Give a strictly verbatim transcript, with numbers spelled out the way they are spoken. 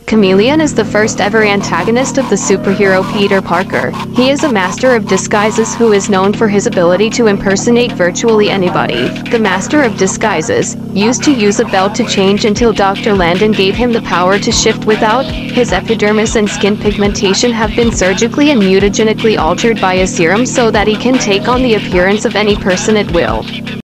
Chameleon is the first ever antagonist of the superhero Peter Parker. He is a master of disguises who is known for his ability to impersonate virtually anybody. The master of disguises used to use a belt to change until Doctor Landon gave him the power to shift without. His epidermis and skin pigmentation have been surgically and mutagenically altered by a serum so that he can take on the appearance of any person at will.